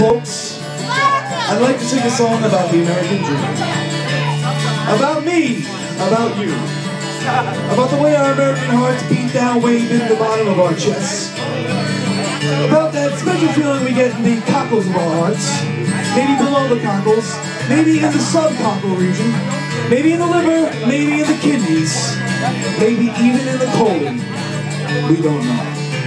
folks. I'd like to sing a song about the American dream. About me, about you. About the way our American hearts beat down way in the bottom of our chests. About that special feeling we get in the cockles of our hearts. Maybe below the cockles, maybe in the subcockle region, maybe in the liver, maybe in the kidneys, maybe even in the colon. We don't know.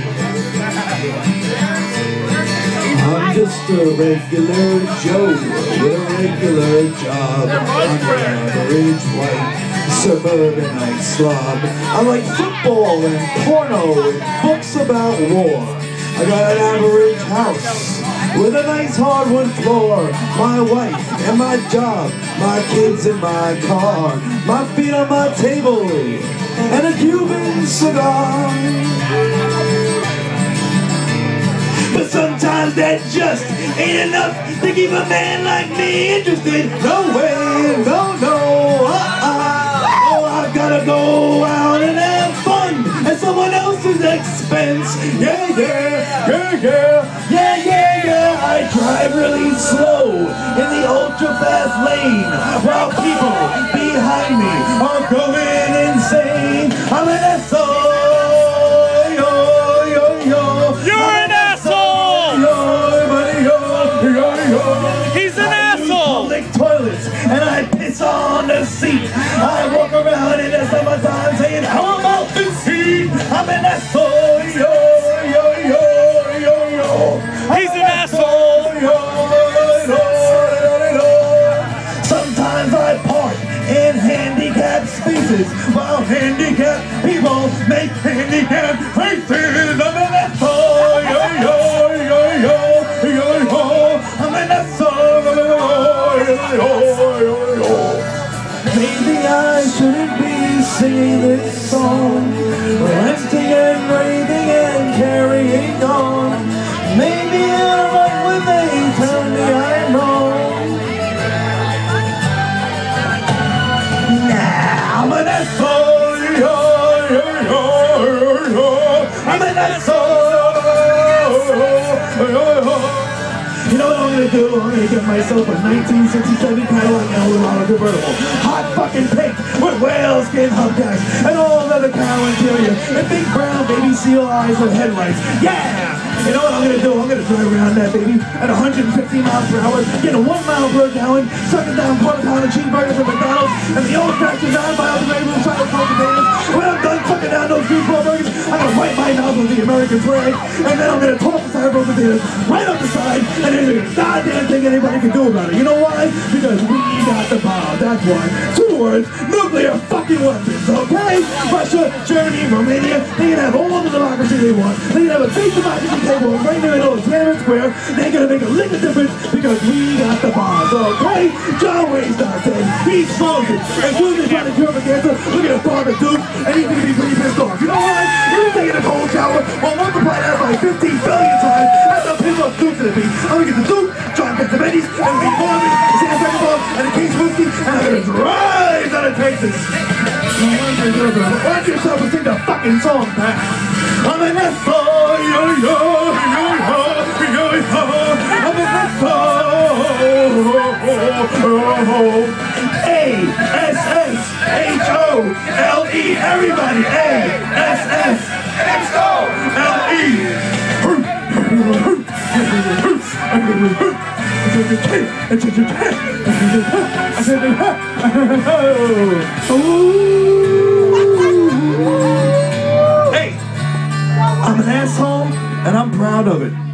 I'm just a regular Joe with a regular job. I'm an average white suburbanite slob. I like football and porno and books about war. I got an average house with a nice hardwood floor. My wife and my job, my kids and my car, my feet on my table, and a Cuban cigar. But sometimes that just ain't enough to keep a man like me interested. No way, no, no, oh, I've gotta go out and have fun at someone else's expense. Yeah, yeah, yeah, yeah, yeah, yeah, yeah. I drive really slow in the ultra-fast lane while people behind me are going insane. I'm an asshole. He's an asshole! Public toilets, and I piss on the seat. I walk around in the summertime saying, how about the seat? I'm an asshole, yo, yo, yo, yo, yo. He's an asshole! Yo, yo, yo, yo. Sometimes I park in handicapped spaces while handicapped people make handicapped faces. I'm an asshole, yo, yo, yo, yo, yo, yo. I'm an asshole. Maybe I shouldn't be singing this song, ranting and raving and carrying on. Maybe I'm right when they tell me I'm wrong. Nah, I'm an asshole, yo, yo, yo, yo. I'm an asshole, yo, yo. You know what I'm gonna do? I'm gonna get myself a 1967 Cadillac Eldorado convertible. Hot fucking pink with whale skin hubcaps and all leather cowl interior and big brown baby seal eyes with headlights. Yeah! You know what I'm gonna do? I'm gonna drive around that baby at 150 miles per hour, get a 1 mile per gallon, sucking down quarter pound of cheeseburgers at McDonald's and the old fashioned 9 miles of neighborhood chocolate potatoes. When I'm done sucking down those meatball burgers, I'm gonna wipe my mouth with the American flag, and then I'm gonna toss the styrofoam potatoes right up the side, and there's a goddamn thing anybody can do about it. You know why? Because we got the bomb. That's why. 2 words: nuclear fucking weapons. Okay? Russia, Germany, Romania, they can have all the democracy they want. They can have a fake democracy table right in the middle of Tiananmen Square. They ain't gonna make a lick of difference because we got the bombs. Okay? John Wayne's not dead. He's frozen. And soon as trying to cure for cancer, look at his father Duke, and he's gonna be pretty pissed off. You know why? You're taking a cold shower. Well, multiply that by 15 billion times. That's how pissed off Duke's gonna be. I'm gonna get the Duke, John Benjamin, and Lee Marvin, Sam Beckenbaugh, and the King's Whiskey, and I'm gonna drive out of Texas. Watch yourself and sing the fucking song back. I'm an asshole, yo, yo, yo, yo, yo, yo. I'm an asshole. A-S-S-H-O-L-E. Everybody, A-S-S-H-O-L-E. Hey, I'm an asshole and I'm proud of it.